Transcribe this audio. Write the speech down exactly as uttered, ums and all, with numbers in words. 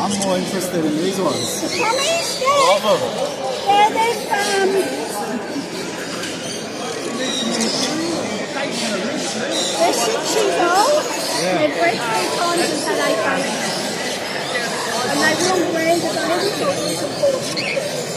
I'm more interested in these ones. The Pommies? Yeah. I love them. Yeah, they've, um... they're six years old. Yeah. They've bred three times and had eight babies. And they will breed, but they haven't got